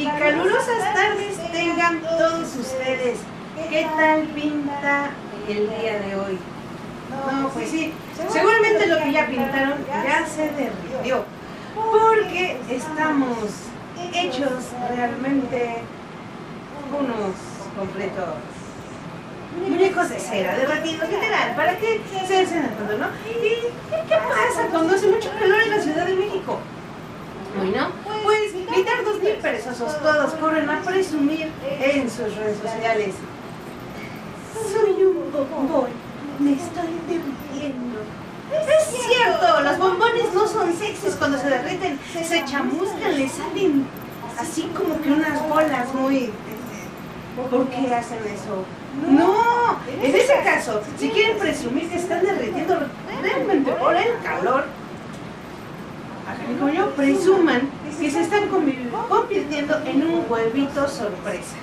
y calurosas tardes tengan todos ustedes. ¿Qué tal pinta el día de hoy? No, pues sí, seguramente lo que ya pintaron ya se derritió, porque estamos hechos realmente unos completos muñecos de cera, derretidos, literal, ¿para qué se hacen todo, no? ¿Y qué pasa cuando hace mucho calor en la Ciudad de México? Bueno, pues gritar 2000 perezosos todos corren a presumir en sus redes sociales. Soy un bombón, me estoy derritiendo. Es cierto, los bombones no son sexys cuando se derriten, se chamuscan, les salen así como que unas bolas muy... ¿Por qué hacen eso? No, en ese caso, si quieren presumir que están derritiendo realmente por el calor, hagan como yo, presuman que se están convirtiendo en un huevito sorpresa.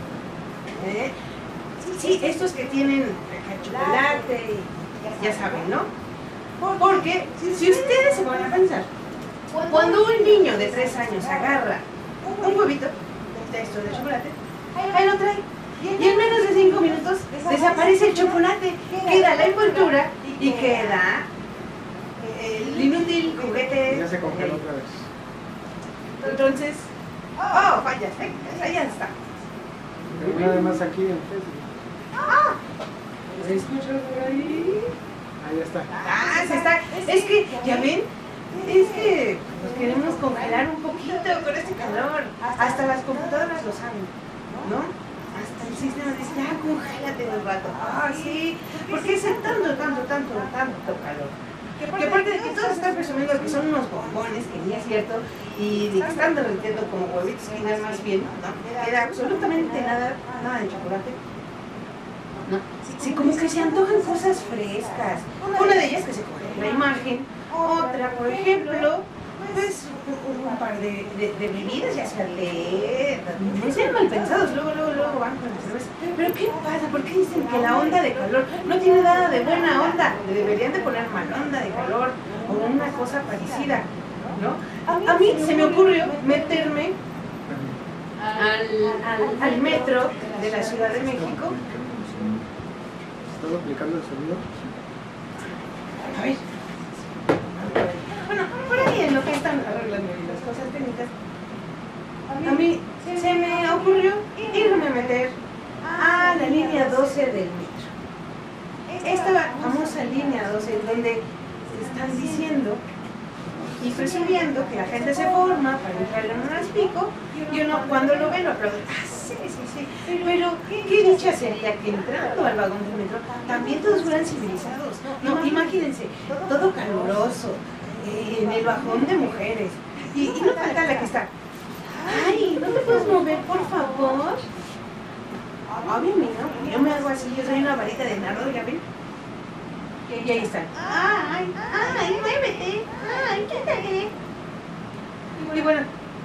Sí, estos que tienen chocolate, ya saben, ¿no? Porque si ustedes se van a pensar, cuando un niño de 3 años agarra un huevito de esto de chocolate, ahí lo trae, y en menos de 5 minutos desaparece el chocolate, queda la envoltura y queda el inútil juguete. Ya se congeló otra vez. Entonces, oh, fallas, ya está. Pero nada más aquí en Facebook. ¿Se escucha por ahí? Ahí está. Se está. Es que, ya ven, es que nos queremos congelar un poquito con este calor. Hasta las computadoras lo saben, ¿no? Hasta el sistema dice, ya, congélate un rato. Sí, porque hace tanto calor. Que aparte de que todos están presumiendo que son unos bombones, que ni es cierto, y de que están derritiendo como huevitos final más bien, no queda absolutamente nada de chocolate. ¿No? Sí, como que se antojan cosas frescas. Una de ellas que se coge la imagen, otra, por ejemplo, pues un par de bebidas, ya sea no sean mal pensados, luego van con la cerveza. Pero ¿qué pasa? ¿Por qué dicen que la onda de calor no tiene nada de buena onda? Le deberían de poner mal onda de calor o una cosa parecida, ¿no? A mí se me ocurrió meterme al metro de la Ciudad de México. ¿Estás aplicando el sonido? A ver. Bueno, por ahí en lo que están arreglando las cosas técnicas, a mí se me ocurrió irme a meter a la línea 12 del metro. Esta famosa línea 12 donde están diciendo y presumiendo que la gente se forma para entrar en unas pico y uno cuando lo ve lo aplaude. Sí. Pero qué dicha sería que entrando al vagón del metro también todos fueran civilizados. No, imagínense, todo caluroso, en el vagón de mujeres. Y no falta la que está. Ay, ¿no te puedes mover, por favor? Obviamente, ¿no? Yo me hago así, yo soy una varita de nardo, ¿ya ven? Y ahí están. Ay, muévete. Ay, quédate. Y bueno,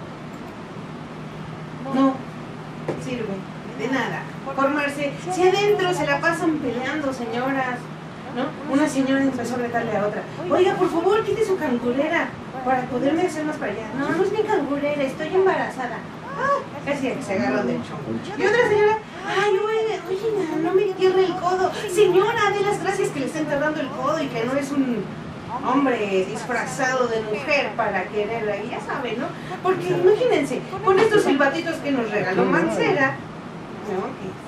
no sirve de nada formarse. Si adentro se la pasan peleando, señoras, ¿no? Una señora empezó a gritarle a otra, oiga, por favor, quite su cangurera para poderme hacer más para allá. No es mi cangurera, estoy embarazada. Casi se agarran del chongo. Y otra señora, ay, oye, no me entierre el codo. Señora, dé las gracias que le está enterrando el codo y que no es un hombre disfrazado de mujer para quererla. Y ya saben, ¿no? Porque imagínense, con estos silbatitos que nos regaló Mancera, ¿no?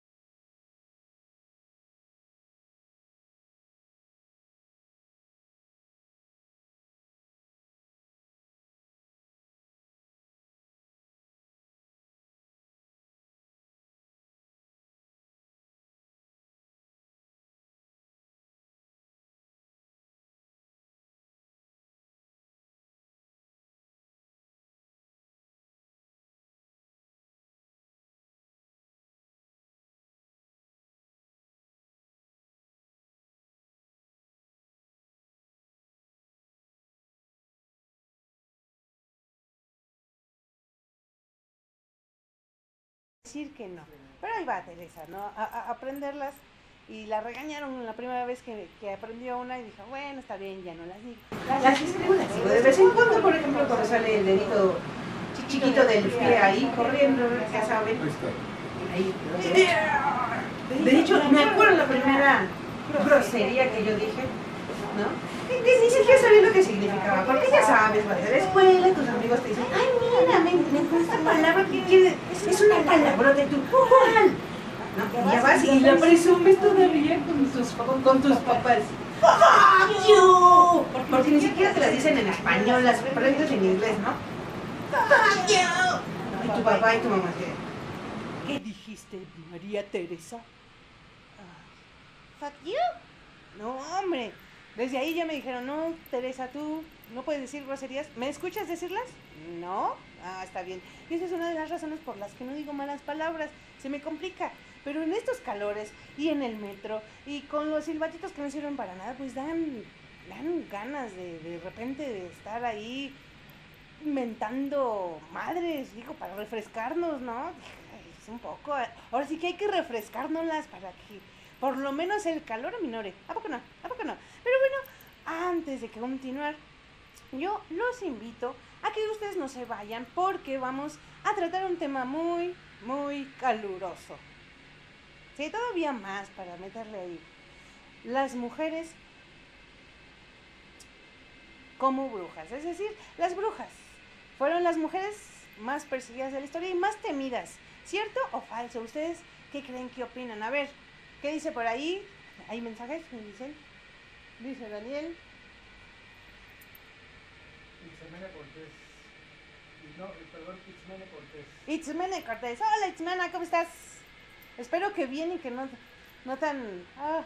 Decir que no, pero ahí va Teresa, ¿no? A aprenderlas, y la regañaron la primera vez que aprendió una y dijo, bueno, está bien, ya no las digo. Las escribo de vez en cuando, por ejemplo, cuando sale el dedito chiquito del pie ahí corriendo, ya saben. Ahí. De hecho, me acuerdo la primera grosería que yo dije, ¿no? Que ni siquiera sabía lo que significaba, porque ya sabes, vas a la escuela, tus amigos te dicen, ay, mira, me gusta esta palabra, ¿qué quiere? Es una palabra de tu ¿cuál? ¿No? Y ya vas y la presumes todavía con tus papás. ¡Fuck you! Porque ni siquiera te las dicen en español, las aprendes en inglés, ¿no? ¡Fuck you! Y tu papá y tu mamá, ¿qué dijiste, María Teresa? Fuck you. No, hombre. Desde ahí ya me dijeron, no, Teresa, tú no puedes decir groserías. ¿Me escuchas decirlas? No. Ah, está bien. Y esa es una de las razones por las que no digo malas palabras. Se me complica. Pero en estos calores y en el metro y con los silbatitos que no sirven para nada, pues dan ganas de repente de estar ahí inventando madres, digo, para refrescarnos, ¿no? Es un poco. Ahora sí que hay que refrescárnoslas para que por lo menos el calor aminore. ¿A poco no? ¿A poco no? Pero bueno, antes de continuar, yo los invito a que ustedes no se vayan porque vamos a tratar un tema muy, muy caluroso. Sí, todavía más para meterle ahí. Las mujeres como brujas, es decir, las brujas fueron las mujeres más perseguidas de la historia y más temidas. ¿Cierto o falso? ¿Ustedes qué creen, qué opinan? A ver, ¿qué dice por ahí? ¿Hay mensajes? ¿Me dicen? Dice Daniel. Itzmene Cortés. No, perdón, Itzmene Cortés. Itzmene Cortés. Hola Itzmena, ¿cómo estás? Espero que bien y que no tan...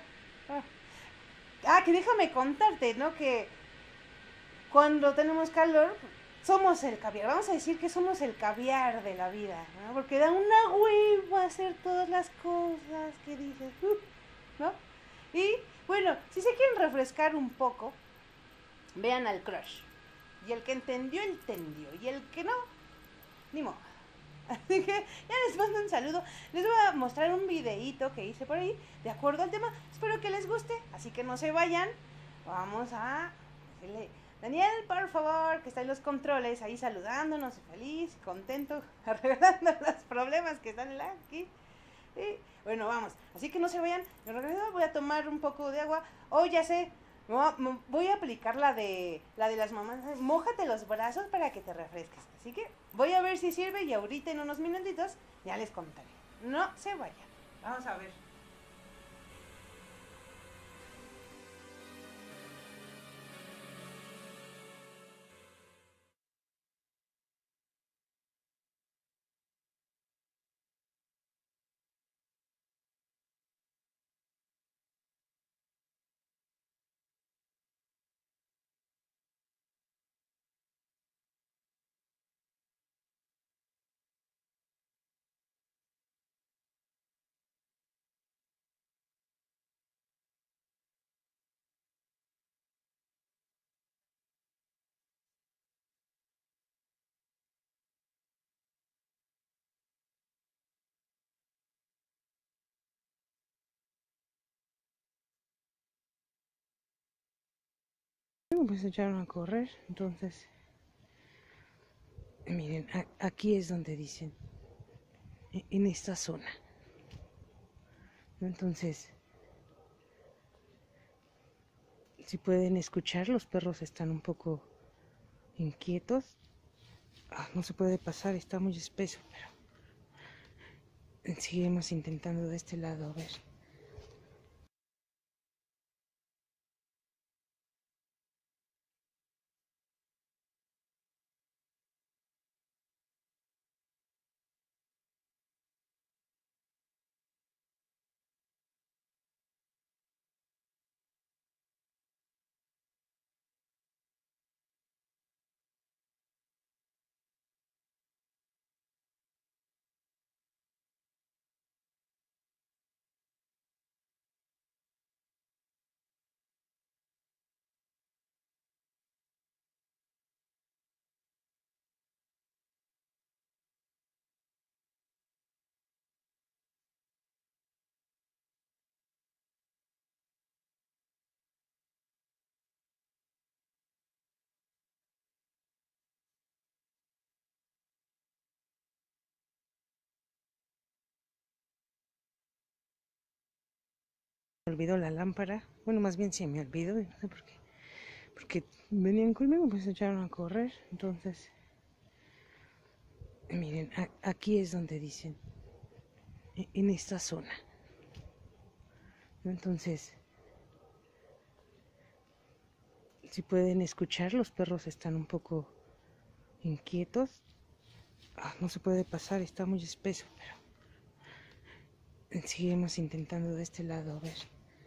que déjame contarte, ¿no? Que cuando tenemos calor, somos el caviar. Vamos a decir que somos el caviar de la vida, ¿no? Porque da una hueva hacer todas las cosas que dices, ¿no? Y bueno, si se quieren refrescar un poco, vean al Crush. Y el que entendió, entendió. Y el que no, ni modo. Así que ya les mando un saludo. Les voy a mostrar un videíto que hice por ahí, de acuerdo al tema. Espero que les guste, así que no se vayan. Vamos a decirle, Daniel, por favor, que está en los controles, ahí saludándonos, feliz, contento, arreglando los problemas que están aquí. Y bueno, vamos. Así que no se vayan. Yo regreso, voy a tomar un poco de agua. Oh, ya sé. Voy a aplicar la de las mamás. Mójate los brazos para que te refresques. Así que voy a ver si sirve y ahorita en unos minutitos ya les contaré. No se vayan. Vamos a ver. Pues se echaron a correr, entonces miren, aquí es donde dicen, en esta zona. Entonces, si pueden escuchar, los perros están un poco inquietos. No se puede pasar, está muy espeso, pero seguimos intentando de este lado, a ver. olvidó la lámpara. Bueno, más bien se me olvidó, no sé por qué. Porque venían conmigo, pues se echaron a correr. Entonces, miren, aquí es donde dicen, en esta zona. Entonces, si pueden escuchar, los perros están un poco inquietos. No se puede pasar, está muy espeso, pero seguimos intentando de este lado, a ver.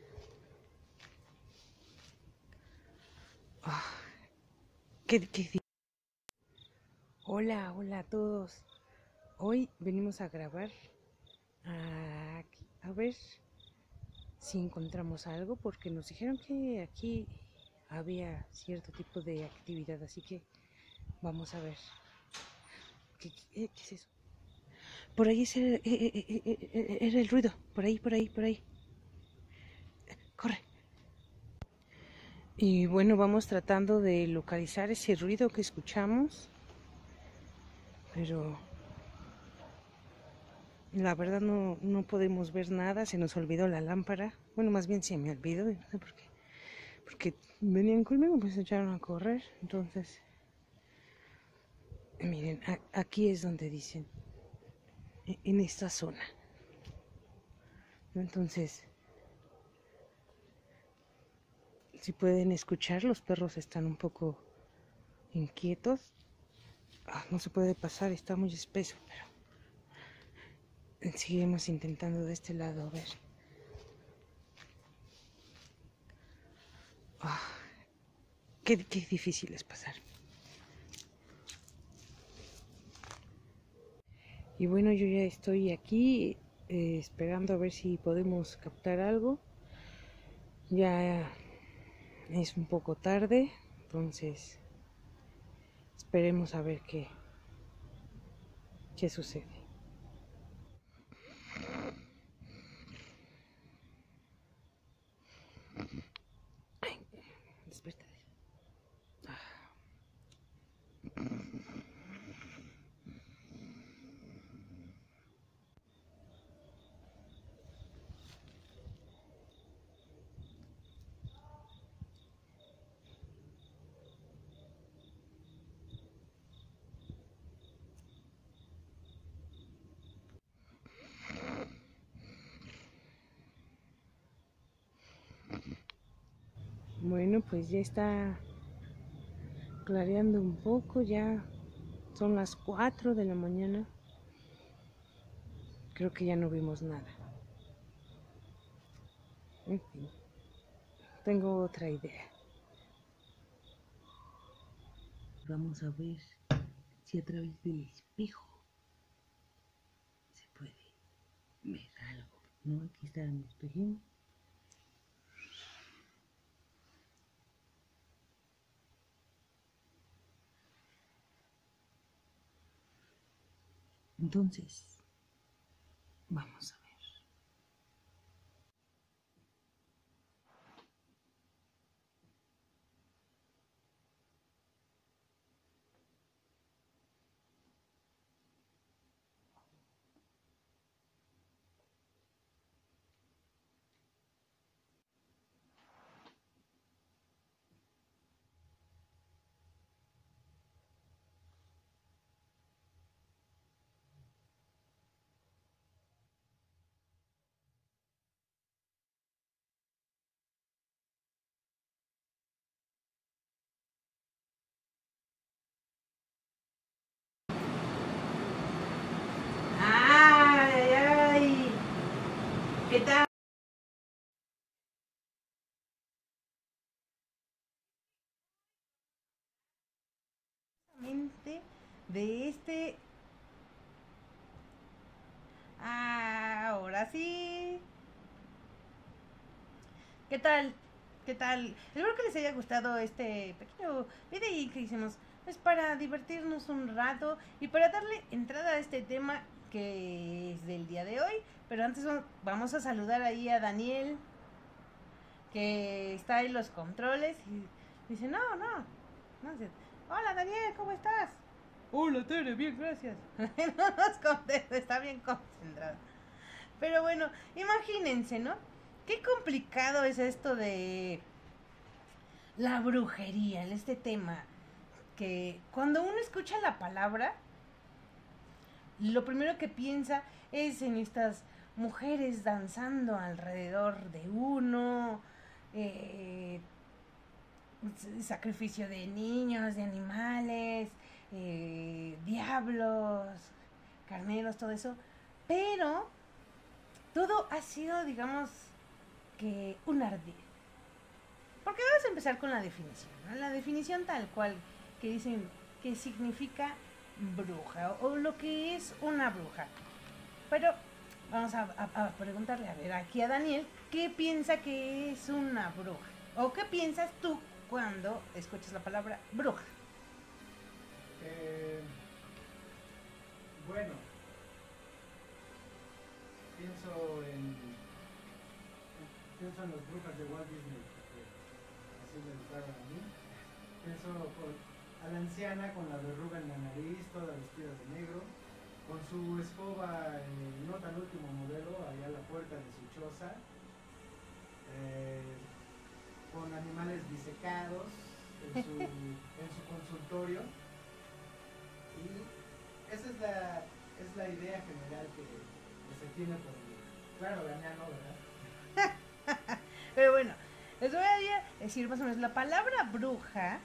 ¿Qué? Hola a todos. Hoy venimos a grabar a ver si encontramos algo, porque nos dijeron que aquí había cierto tipo de actividad, así que vamos a ver. ¿Qué es eso? Por ahí era el ruido. Por ahí. Corre. Y bueno, vamos tratando de localizar ese ruido que escuchamos. Pero la verdad no podemos ver nada. Se nos olvidó la lámpara. Bueno, más bien se me olvidó. No sé por qué. Porque venían conmigo, pues se echaron a correr. Entonces, miren, aquí es donde dicen, en esta zona. Entonces, si pueden escuchar, los perros están un poco inquietos. No se puede pasar, está muy espeso, pero seguimos intentando de este lado, a ver. Qué difícil es pasar. Y bueno, yo ya estoy aquí esperando a ver si podemos captar algo. Ya es un poco tarde, entonces esperemos a ver qué sucede. Ay, despierta. Bueno, pues ya está clareando un poco, ya son las 4 de la mañana. Creo que ya no vimos nada. En fin, tengo otra idea. Vamos a ver si a través del espejo se puede ver algo, ¿no? Aquí está mi espejín. Entonces, vamos a ver. ¡Ay! ¿Qué tal? De este. Ahora sí. ¿Qué tal? ¿Qué tal? Espero que les haya gustado este pequeño video que hicimos. Es para divertirnos un rato y para darle entrada a este tema que es del día de hoy. Pero antes vamos a saludar ahí a Daniel, que está en los controles y dice, no. Hola Daniel, ¿cómo estás? Hola Tere, bien, gracias. No nos contesta, está bien concentrado. Pero bueno, imagínense, ¿no? qué complicado es esto de la brujería, este tema. Que cuando uno escucha la palabra, lo primero que piensa es en estas mujeres danzando alrededor de uno, sacrificio de niños, de animales, diablos, carneros, todo eso. Pero todo ha sido, digamos, que un ardid. Porque vamos a empezar con la definición, ¿no? La definición tal cual que dicen que significa bruja o lo que es una bruja. Pero vamos a preguntarle, a ver, aquí a Daniel, ¿qué piensa que es una bruja? ¿O qué piensas tú cuando escuchas la palabra bruja? Bueno, pienso en las brujas de Walt Disney, porque así me educaron a mí. Pienso a la anciana con la verruga en la nariz, toda vestida de negro, con su escoba no tan último modelo, allá a la puerta de su choza, con animales disecados en su consultorio. Y esa es la idea general que se tiene por mí. Claro, Daniel, no, ¿verdad? Pero bueno, les voy a decir más o menos la palabra bruja,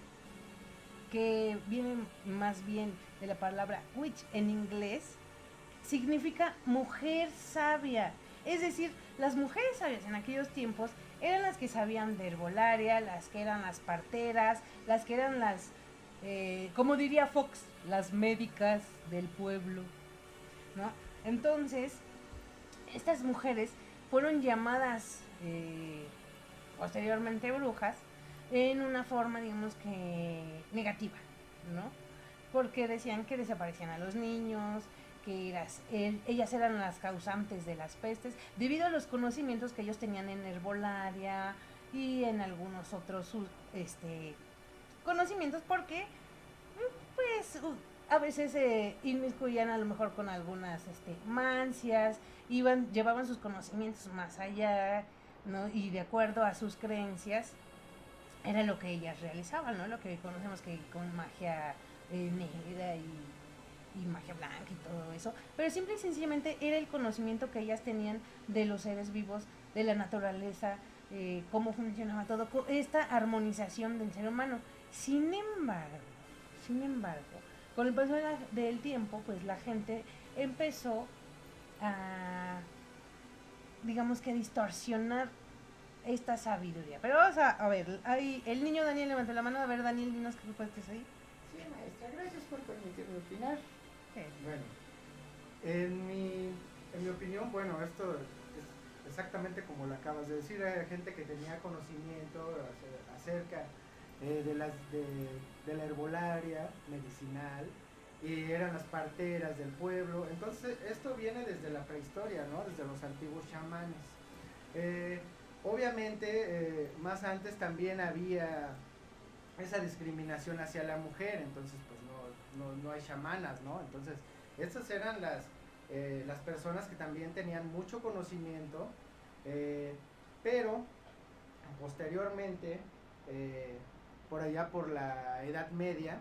que viene más bien de la palabra witch en inglés, significa mujer sabia. Es decir, las mujeres sabias en aquellos tiempos eran las que sabían de herbolaria, las que eran las parteras, las que eran las, como diría Fox, las médicas del pueblo, ¿no? Entonces, estas mujeres fueron llamadas posteriormente brujas en una forma, digamos que negativa, ¿no? Porque decían que desaparecían a los niños, que ellas eran las causantes de las pestes, debido a los conocimientos que ellos tenían en herbolaria y en algunos otros conocimientos, porque pues a veces se inmiscuían a lo mejor con algunas mancias, llevaban sus conocimientos más allá, ¿no? Y de acuerdo a sus creencias era lo que ellas realizaban, ¿no? Lo que conocemos que con magia negra y magia blanca y todo eso, pero simple y sencillamente era el conocimiento que ellas tenían de los seres vivos, de la naturaleza, cómo funcionaba todo, esta armonización del ser humano. Sin embargo, con el paso del tiempo, pues la gente empezó a, digamos que, distorsionar esta sabiduría. Pero vamos a ver, ahí el niño Daniel levantó la mano. A ver, Daniel, dinos qué puedes decir ahí. Sí, maestra, gracias por permitirme opinar. Sí. Bueno, en mi opinión, bueno, esto es exactamente como lo acabas de decir. Hay gente que tenía conocimiento acerca de la herbolaria medicinal, y eran las parteras del pueblo. Entonces esto viene desde la prehistoria, ¿no? Desde los antiguos chamanes. Obviamente más antes también había esa discriminación hacia la mujer, entonces pues no hay chamanas, ¿no? Entonces estas eran las personas que también tenían mucho conocimiento, pero posteriormente, por allá por la Edad Media,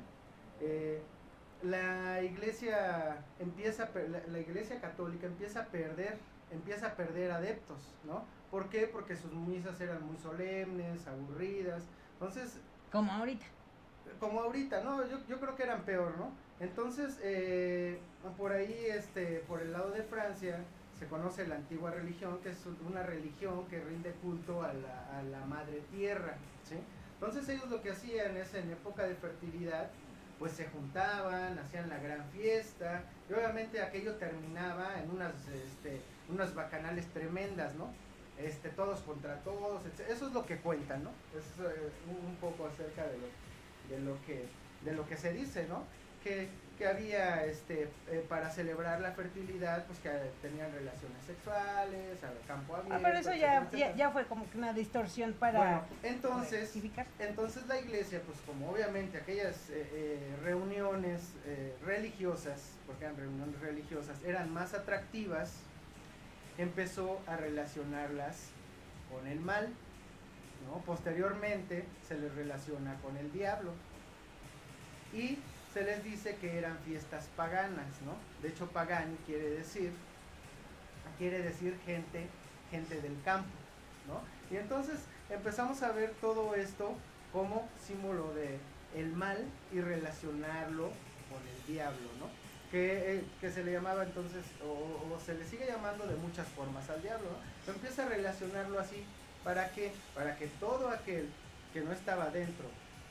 la iglesia católica empieza a perder adeptos, ¿no? ¿Por qué? Porque sus misas eran muy solemnes, aburridas. Entonces, como ahorita, ¿no? Yo creo que eran peor, ¿no? Entonces, por ahí, por el lado de Francia, se conoce la antigua religión, que es una religión que rinde culto a la madre tierra, ¿sí? Entonces ellos lo que hacían es, en época de fertilidad, pues se juntaban, hacían la gran fiesta, y obviamente aquello terminaba en unas bacanales tremendas, ¿no? Todos contra todos, etc. Eso es lo que cuentan, ¿no? Es un poco acerca de lo que se dice, ¿no? Que había, para celebrar la fertilidad, pues que tenían relaciones sexuales, al campo abierto. pero eso ya fue como que una distorsión para... Bueno, entonces la iglesia, pues como obviamente aquellas reuniones religiosas, porque eran reuniones religiosas, eran más atractivas, empezó a relacionarlas con el mal, ¿no? Posteriormente se les relaciona con el diablo y se les dice que eran fiestas paganas, ¿no? De hecho, pagani quiere decir gente del campo, ¿no? Y entonces empezamos a ver todo esto como símbolo de el mal y relacionarlo con el diablo, ¿no? Que se le llamaba entonces, o se le sigue llamando de muchas formas al diablo, ¿no? Pero empieza a relacionarlo así, ¿para qué? Para que todo aquel que no estaba dentro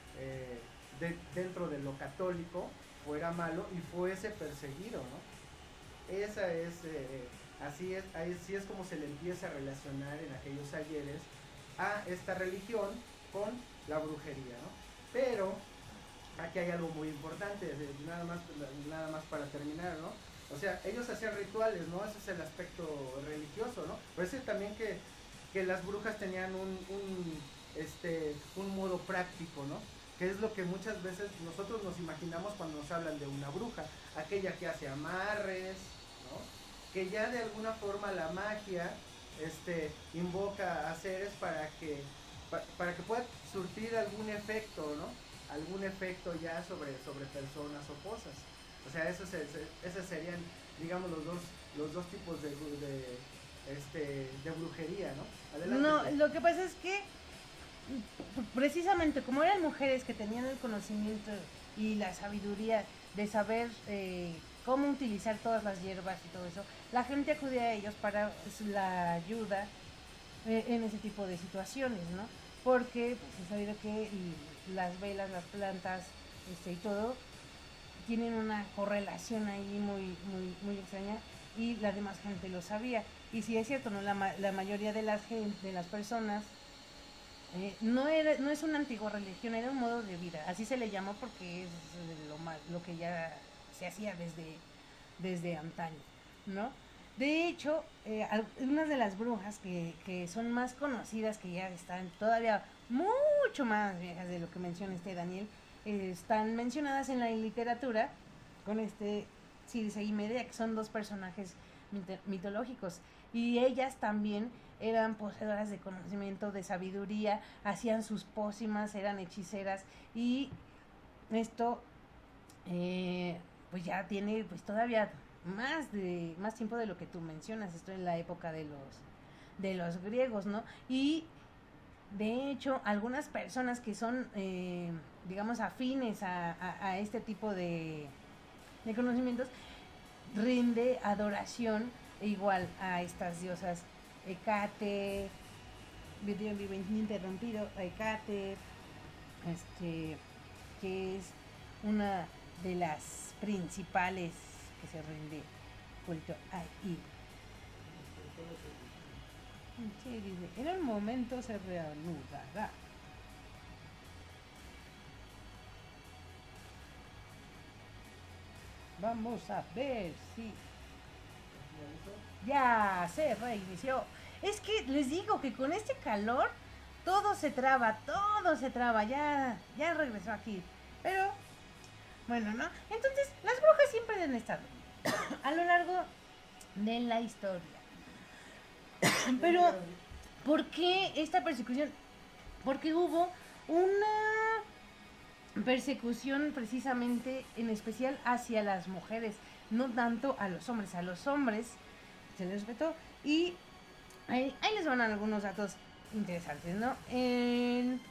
de lo católico fuera malo y fuese perseguido, ¿no? Esa es, así es como se le empieza a relacionar en aquellos ayeres a esta religión con la brujería, ¿no? Pero aquí hay algo muy importante, nada más para terminar, ¿no? O sea, ellos hacían rituales, ¿no? Ese es el aspecto religioso, ¿no? Parece también que las brujas tenían un modo práctico, ¿no? Que es lo que muchas veces nosotros nos imaginamos cuando nos hablan de una bruja, aquella que hace amarres, ¿no? Que ya de alguna forma la magia invoca a seres para que pueda surtir algún efecto, ¿no? Algún efecto ya sobre personas o cosas. O sea, esos serían, digamos, los dos tipos de brujería, ¿no? Adelante. No, lo que pasa es que precisamente como eran mujeres que tenían el conocimiento y la sabiduría de saber cómo utilizar todas las hierbas y todo eso, la gente acudía a ellos para la ayuda en ese tipo de situaciones, ¿no? Porque pues, he sabido que las velas, las plantas y todo tienen una correlación ahí muy extraña y la demás gente lo sabía. Y si es cierto, ¿no? La mayoría de las personas no es una antigua religión, era un modo de vida. Así se le llamó porque es lo que ya se hacía desde antaño, ¿no? De hecho, algunas de las brujas que son más conocidas, que ya están todavía mucho más viejas de lo que menciona Daniel, están mencionadas en la literatura con Circe y Medea, que son dos personajes mitológicos, y ellas también eran poseedoras de conocimiento, de sabiduría, hacían sus pócimas, eran hechiceras, y esto pues ya tiene pues todavía más tiempo de lo que tú mencionas. Esto en la época de los griegos, ¿no? Y de hecho algunas personas que son digamos afines a este tipo de conocimientos rinde adoración igual a estas diosas Hecate, video interrumpido, Hecate, que es una de las principales que se rinde culto ahí. Sí, dice, en un momento se reanudará. Vamos a ver si ya se reinició. Es que les digo que con este calor todo se traba, ya regresó aquí. Pero bueno, ¿no? Entonces, las brujas siempre han estado a lo largo de la historia. Pero, ¿por qué esta persecución? Porque hubo una persecución precisamente en especial hacia las mujeres, no tanto a los hombres. A los hombres se les respetó y ahí les van algunos datos interesantes, ¿no? En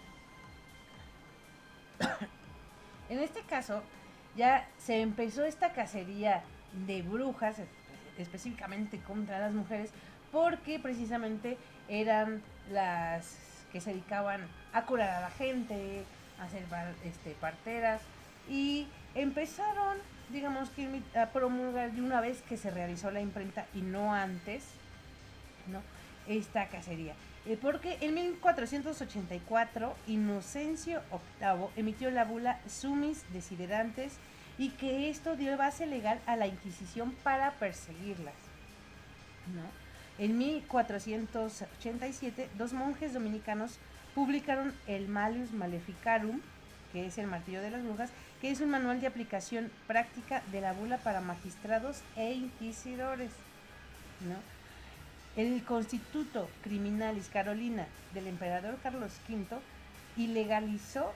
este caso ya se empezó esta cacería de brujas específicamente contra las mujeres, porque precisamente eran las que se dedicaban a curar a la gente, a ser parteras, y empezaron, digamos, que a promulgar de una vez que se realizó la imprenta y no antes, ¿no? Esta cacería. Porque en 1484 Inocencio VIII emitió la bula Sumis Desiderantes, y que esto dio base legal a la Inquisición para perseguirlas, ¿no? En 1487 dos monjes dominicanos publicaron el Malleus Maleficarum, que es el martillo de las brujas, que es un manual de aplicación práctica de la bula para magistrados e inquisidores, ¿no? el Constituto Criminalis Carolina del emperador Carlos V ilegalizó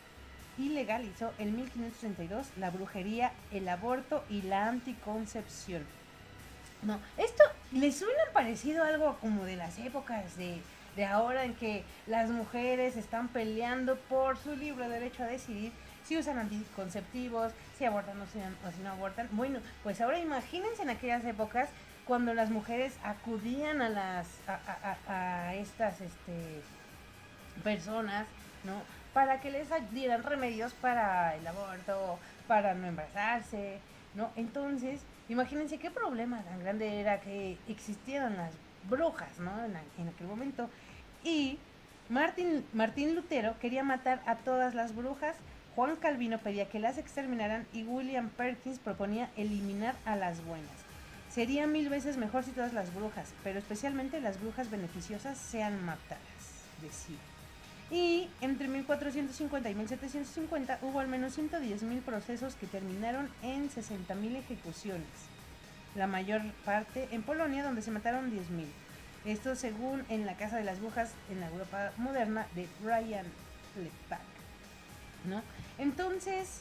en 1532 la brujería, el aborto y la anticoncepción. No, esto les suena parecido algo como de las épocas de ahora en que las mujeres están peleando por su libre derecho a decidir si usan anticonceptivos, si abortan o si no abortan. Bueno, pues ahora imagínense en aquellas épocas cuando las mujeres acudían a estas personas, ¿no? Para que les dieran remedios para el aborto, para no embarazarse, ¿no? Entonces, imagínense qué problema tan grande era que existieran las brujas, ¿no? En aquel momento. Y Martín Lutero quería matar a todas las brujas, Juan Calvino pedía que las exterminaran y William Perkins proponía eliminar a las buenas. Sería 1000 veces mejor si todas las brujas, pero especialmente las brujas beneficiosas, sean matadas, decía. Y entre 1450 y 1750 hubo al menos 110.000 procesos que terminaron en 60.000 ejecuciones. La mayor parte en Polonia, donde se mataron 10.000. Esto según en la Casa de las Brujas en la Europa moderna de Brian Lepage, ¿no? Entonces,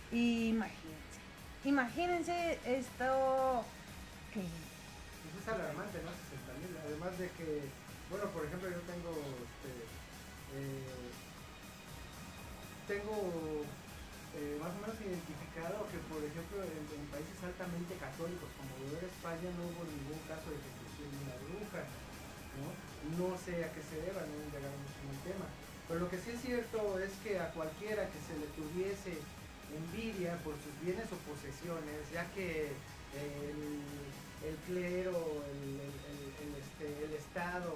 imagínense esto que... Pues es alarmante, ¿no? 60.000, además de que, bueno, por ejemplo, yo tengo más o menos identificado que, por ejemplo, en países altamente católicos como lo era España no hubo ningún caso de ejecución de una bruja, ¿no? No sé a qué se deba, no indagamos mucho en el tema, pero lo que sí es cierto es que a cualquiera que se le tuviese envidia por sus bienes o posesiones, ya que el clero, el Estado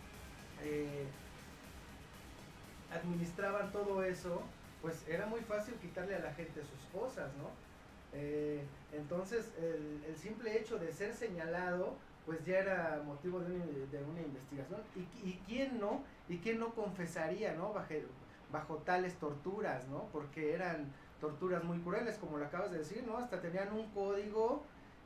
administraban todo eso, pues era muy fácil quitarle a la gente sus cosas, ¿no? Entonces el simple hecho de ser señalado pues ya era motivo de una investigación y quién no confesaría, ¿no? Bajo tales torturas, ¿no? Porque eran torturas muy crueles, como lo acabas de decir, ¿no? Hasta tenían un código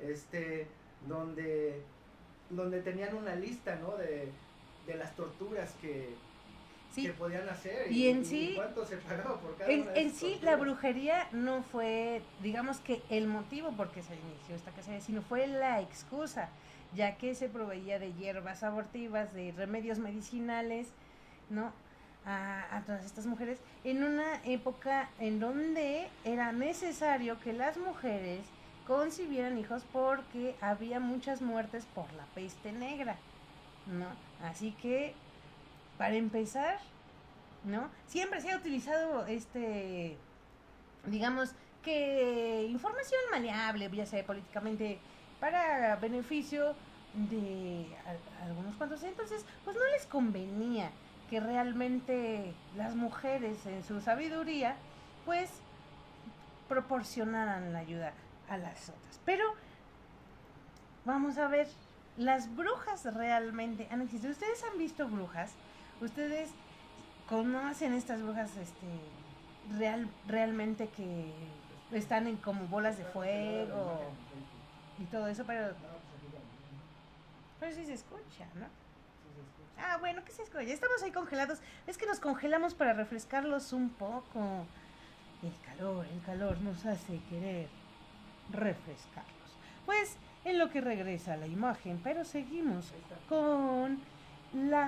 donde tenían una lista, ¿no? de las torturas que podían hacer y en sí cuánto se pagaba por cada una de en esas sí torturas. La brujería no fue, digamos que el motivo por qué se inició esta cacería, sino fue la excusa, ya que se proveía de hierbas abortivas, de remedios medicinales, ¿no? A todas estas mujeres en una época en donde era necesario que las mujeres concibieran hijos porque había muchas muertes por la peste negra, ¿no? Así que para empezar, ¿no? Siempre se ha utilizado digamos que información maleable, ya sea políticamente, para beneficio de algunos cuantos. Entonces, pues no les convenía que realmente las mujeres en su sabiduría, pues proporcionaran la ayuda a las otras. Pero vamos a ver, las brujas realmente han existido. ¿Ustedes han visto brujas? ¿Ustedes conocen estas brujas realmente que están en como bolas de fuego y todo eso? Pero sí se escucha, ¿no? Ah, bueno, ¿qué se escucha? Estamos ahí congelados. Es que nos congelamos para refrescarlos un poco. El calor nos hace querer refrescarlos. Pues en lo que regresa la imagen, pero seguimos con la...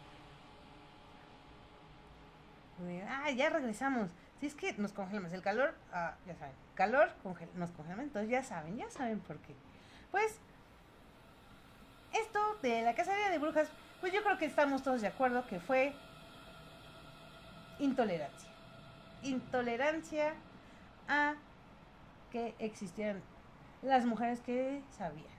ya regresamos. Si es que nos congelamos, el calor, ya saben, nos congelamos, entonces ya saben por qué. Pues esto de la cacería de brujas, pues yo creo que estamos todos de acuerdo que fue intolerancia a que existieran las mujeres que sabían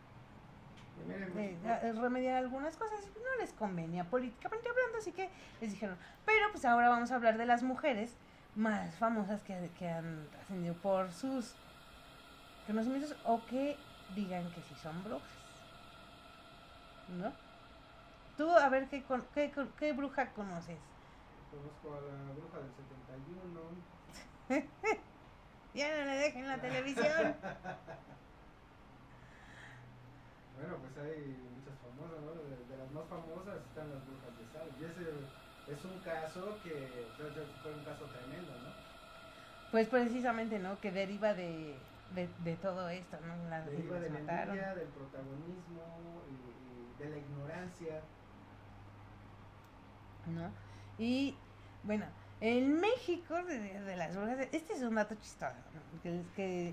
remediar algunas cosas, no les convenía políticamente hablando, así que les dijeron. Pero pues ahora vamos a hablar de las mujeres más famosas que han trascendido por sus conocimientos o que digan que sí son brujas, ¿no? Tú, a ver, ¿qué bruja conoces? Conozco a la bruja del 71. Ya no le dejen la televisión. Bueno, pues hay muchas famosas, ¿no? famosas están las brujas de Salem. Y ese es un caso que fue un caso tremendo, ¿no? Pues precisamente, ¿no? Que deriva de todo esto, ¿no? Deriva de la envidia, del protagonismo y de la ignorancia. ¿No? Y bueno, en México, de las brujas, este es un dato chistoso, ¿no? Que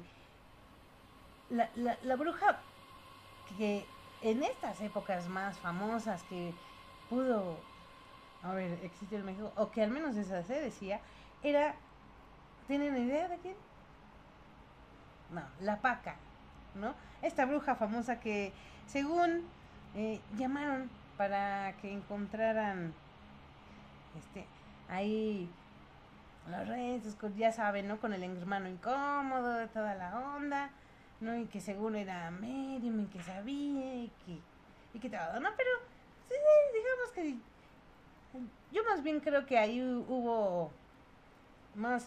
la bruja que en estas épocas más famosas que pudo existir en México, o que al menos esa se decía, era, ¿tienen idea de quién? No, la Paca, ¿no? Esta bruja famosa que según llamaron para que encontraran ahí los restos, ya saben, ¿no? Con el hermano incómodo, toda la onda, ¿no? Y que según era medium y que sabía y que todo, ¿no? Pero sí, digamos que yo más bien creo que ahí hubo más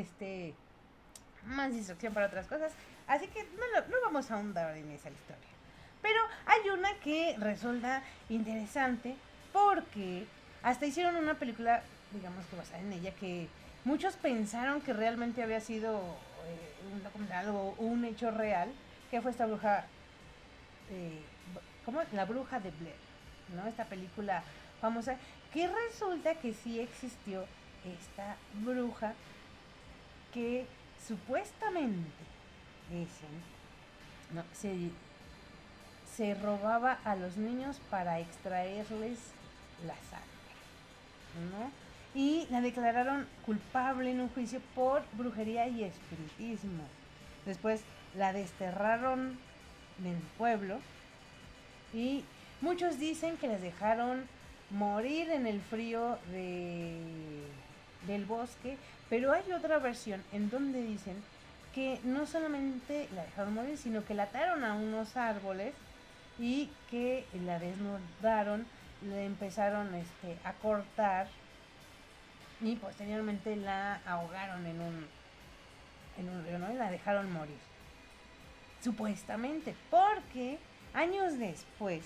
más distracción para otras cosas, así que no vamos a ahondar en esa historia. Pero hay una que resulta interesante porque hasta hicieron una película, digamos que basada en ella, que muchos pensaron que realmente había sido un documental o un hecho real, que fue esta bruja, ¿cómo? La bruja de Blair, ¿no? Esta película famosa, que resulta que sí existió esta bruja que supuestamente dicen, ¿no? se robaba a los niños para extraerles la sangre, ¿no? Y la declararon culpable en un juicio por brujería y espiritismo. Después la desterraron del pueblo y muchos dicen que las dejaron morir en el frío del bosque, pero hay otra versión en donde dicen que no solamente la dejaron morir, sino que la ataron a unos árboles y que la desnudaron, le empezaron a cortar y posteriormente la ahogaron en un río, ¿no? Y la dejaron morir. Supuestamente, porque años después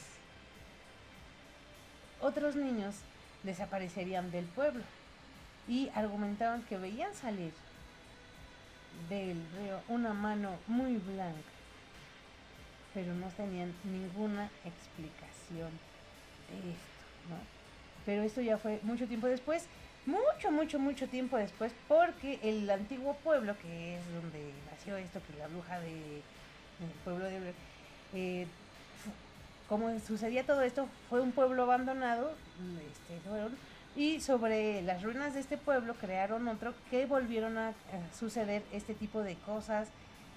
otros niños desaparecerían del pueblo y argumentaban que veían salir del río una mano muy blanca, pero no tenían ninguna explicación de esto, ¿no? Pero esto ya fue mucho tiempo después, mucho tiempo después, porque el antiguo pueblo, que es donde nació esto, que es la bruja del pueblo de como sucedía todo esto, fue un pueblo abandonado, y sobre las ruinas de este pueblo crearon otro que volvieron a suceder este tipo de cosas,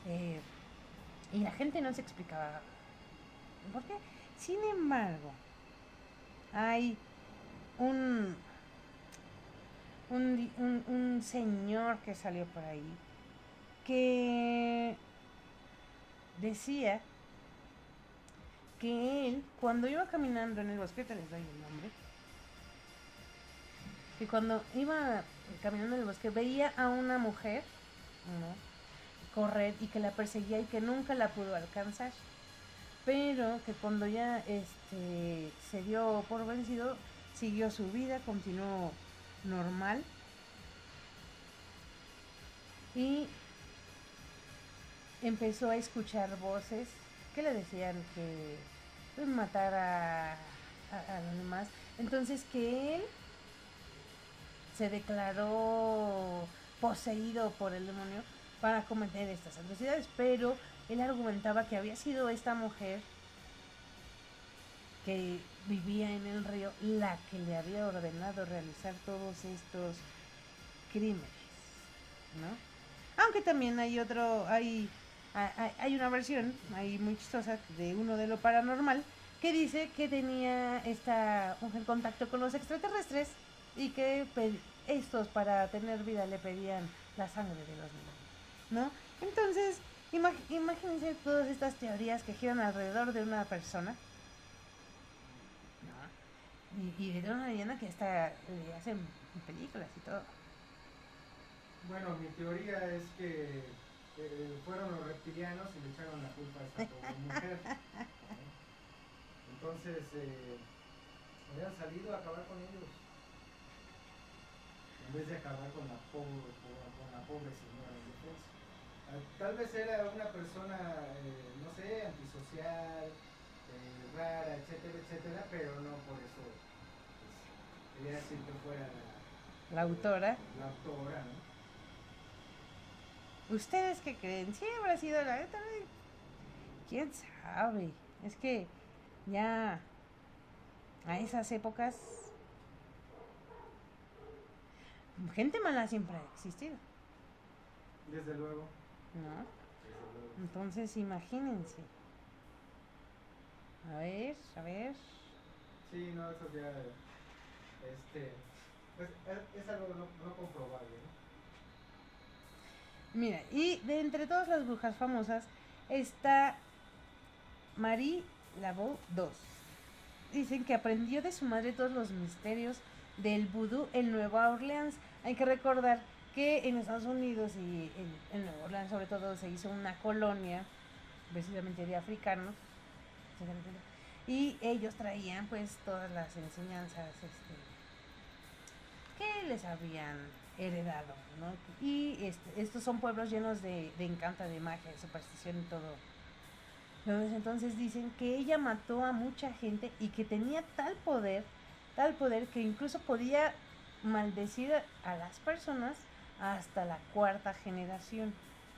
y la gente no se explicaba por qué. Sin embargo, hay un señor que salió por ahí que decía que él, cuando iba caminando en el bosque, te les doy el nombre, que cuando iba caminando en el bosque veía a una mujer, ¿no?, correr y que la perseguía y que nunca la pudo alcanzar, pero que cuando ya se dio por vencido, siguió su vida, continuó normal y empezó a escuchar voces que le decían que pues matara a los demás. Entonces que él se declaró poseído por el demonio para cometer estas atrocidades, pero él argumentaba que había sido esta mujer que vivía en el río la que le había ordenado realizar todos estos crímenes, ¿no? Aunque también hay una versión ahí muy chistosa de uno de lo paranormal que dice que tenía esta mujer contacto con los extraterrestres y que estos para tener vida le pedían la sangre de los niños, ¿no? Entonces, imagínense todas estas teorías que giran alrededor de una persona, ¿no? Y de una leyenda que hasta le hacen películas y todo. Bueno, mi teoría es que fueron los reptilianos y le echaron la culpa a esta pobre mujer, ¿no? Entonces, habían salido a acabar con ellos, en vez de acabar con la pobre señora indefensa. Tal vez era una persona, no sé, antisocial, rara, etcétera, etcétera, pero no por eso quería decir que fuera La autora. La autora, ¿no? ¿Ustedes qué creen? ¿Sí habrá sido la neta? ¿Quién sabe? Es que ya a esas épocas gente mala siempre ha existido, Desde luego. ¿no? Desde luego. Entonces imagínense. A ver. Sí, no, eso ya, pues, es algo no comprobable, ¿no? Mira, y de entre todas las brujas famosas está Marie Laveau II. Dicen que aprendió de su madre todos los misterios del vudú en Nueva Orleans. Hay que recordar que en Estados Unidos y en Nueva Orleans sobre todo se hizo una colonia precisamente de africanos, y ellos traían pues todas las enseñanzas que les habían heredado, ¿no? Y estos son pueblos llenos de encanto, de magia, de superstición y todo. Entonces dicen que ella mató a mucha gente y que tenía tal poder que incluso podía maldecir a las personas hasta la cuarta generación,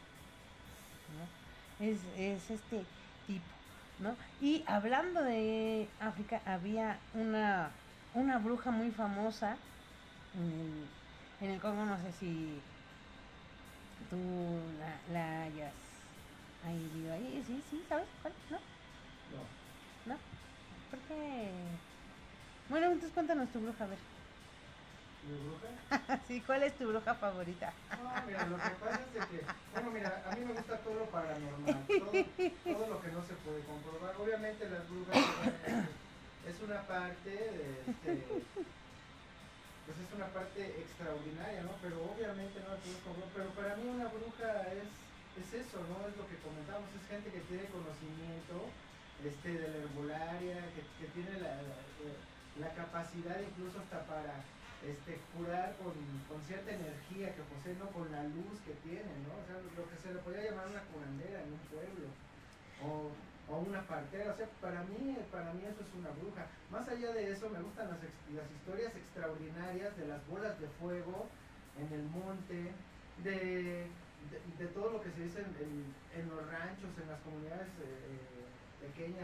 ¿no? Es este tipo, ¿no? Y hablando de África, había una bruja muy famosa en el Congo, no sé si tú la hayas ido ahí, sí, ¿sabes cuál? ¿No? No. ¿No? ¿Por qué? Bueno, entonces cuéntanos tu bruja, a ver. ¿Mi bruja? Sí, ¿cuál es tu bruja favorita? No, mira, lo que pasa es de que, bueno, mira, a mí me gusta todo lo paranormal, todo lo que no se puede comprobar. Obviamente las brujas es una parte, pues es una parte extraordinaria, ¿no? Pero obviamente no la puedes comprobar. Pero para mí una bruja es eso, ¿no? Es lo que comentamos, es gente que tiene conocimiento de la herbolaria, que tiene la capacidad incluso hasta para curar con cierta energía que posee, ¿no? Con la luz que tiene, ¿no? O sea, lo que se le podría llamar una curandera en un pueblo, o una partera. O sea, para mí eso es una bruja. Más allá de eso, me gustan las historias extraordinarias de las bolas de fuego en el monte, de todo lo que se dice en los ranchos, en las comunidades pequeñas,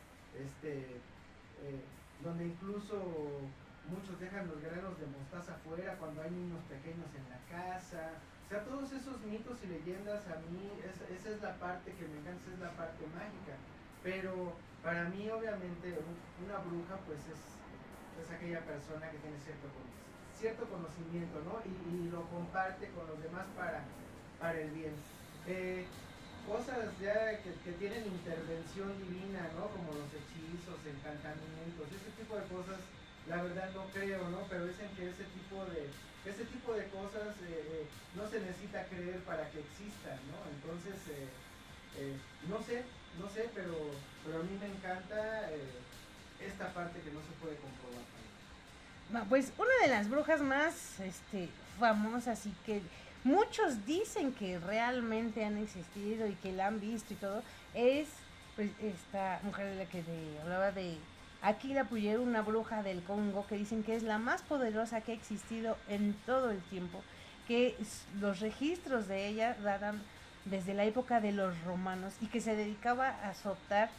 donde incluso muchos dejan los granos de mostaza afuera cuando hay niños pequeños en la casa. O sea, todos esos mitos y leyendas, a mí esa es la parte que me encanta, esa es la parte mágica. Pero para mí, obviamente, una bruja pues es aquella persona que tiene cierto conocimiento, ¿no? Y lo comparte con los demás para el bien. Cosas ya que tienen intervención divina, ¿no? Como los hechizos, encantamientos, ese tipo de cosas, la verdad no creo, ¿no? Pero dicen que ese tipo de cosas no se necesita creer para que existan, ¿no? Entonces, no sé, pero a mí me encanta esta parte que no se puede comprobar. No, pues una de las brujas más famosas y que muchos dicen que realmente han existido y que la han visto y todo, es pues esta mujer de la que te hablaba, de Aquila Puyeru, una bruja del Congo, que dicen que es la más poderosa que ha existido en todo el tiempo, que los registros de ella datan desde la época de los romanos y que se dedicaba a azotar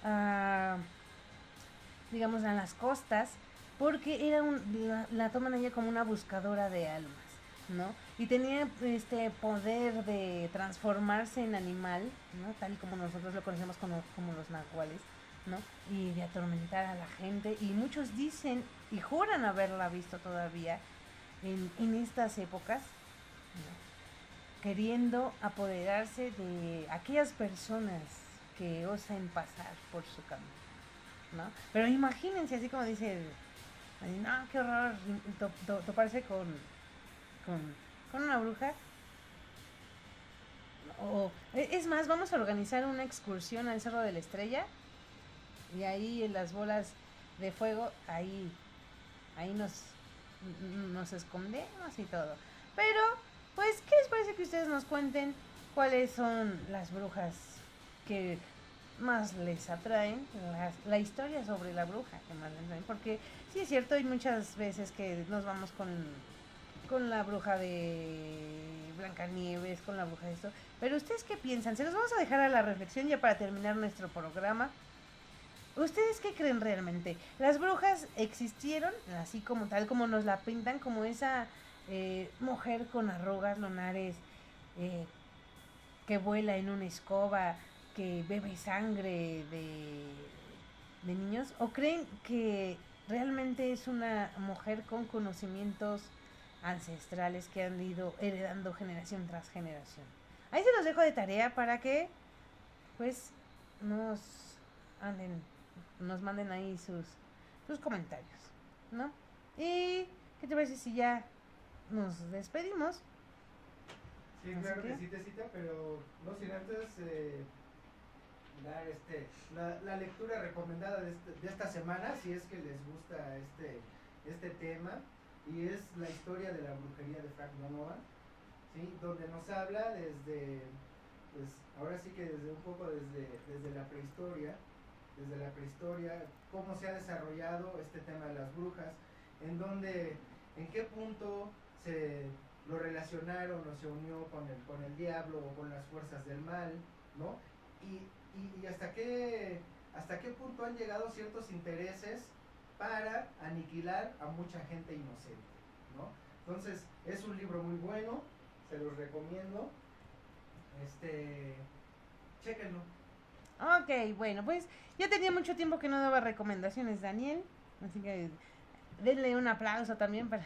digamos a las costas, porque era la toman ella como una buscadora de almas, ¿no? Y tenía este poder de transformarse en animal, ¿no? Tal y como nosotros lo conocemos como los nahuales, ¿no? Y de atormentar a la gente. Y muchos dicen y juran haberla visto todavía en estas épocas, ¿no? Queriendo apoderarse de aquellas personas que osen pasar por su camino, ¿no? Pero imagínense, así como dice, no, qué horror toparse con una bruja. Es más, vamos a organizar una excursión al Cerro de la Estrella, y ahí en las bolas de fuego, ahí nos escondemos y todo. Pero, pues, ¿qué les parece que ustedes nos cuenten cuáles son las brujas que más les atraen, la historia sobre la bruja que más les atraen? Porque sí es cierto, hay muchas veces que nos vamos con la bruja de Blancanieves, con la bruja de esto. Pero ¿ustedes qué piensan? Se los vamos a dejar a la reflexión ya para terminar nuestro programa. ¿Ustedes qué creen realmente? ¿Las brujas existieron así como tal, como nos la pintan, como esa mujer con arrugas lunares eh, que vuela en una escoba, que bebe sangre de niños? ¿O creen que realmente es una mujer con conocimientos ancestrales que han ido heredando generación tras generación? Ahí se los dejo de tarea para que pues nos anden, nos manden ahí sus comentarios, ¿no? Y ¿qué te parece si ya nos despedimos? Sí, claro que sí, Tecita, pero no sin antes dar la lectura recomendada de esta semana, si es que les gusta este tema, y es la historia de la brujería de Frank Donovan, ¿sí? Donde nos habla desde, pues ahora sí que desde un poco desde la prehistoria, cómo se ha desarrollado este tema de las brujas, en qué punto se lo relacionaron o se unió con el diablo o con las fuerzas del mal, ¿no? Y hasta qué punto han llegado ciertos intereses para aniquilar a mucha gente inocente, ¿no? Entonces, es un libro muy bueno, se los recomiendo, chéquenlo. Ok, bueno, pues ya tenía mucho tiempo que no daba recomendaciones, Daniel, así que denle un aplauso también para...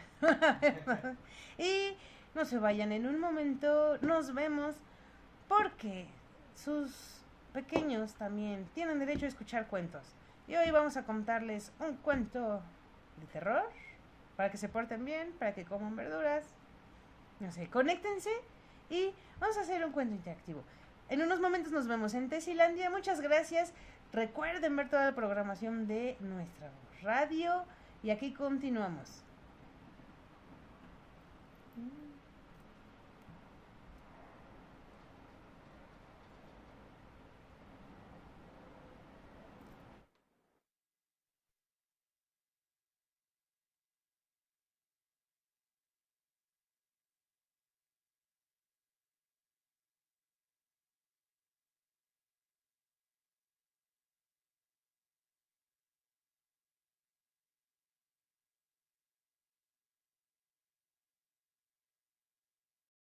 Y no se vayan, en un momento nos vemos porque sus pequeños también tienen derecho a escuchar cuentos. Y hoy vamos a contarles un cuento de terror para que se porten bien, para que coman verduras. No sé, conéctense y vamos a hacer un cuento interactivo. En unos momentos nos vemos en Tesilandia. Muchas gracias. Recuerden ver toda la programación de nuestra radio. Y aquí continuamos.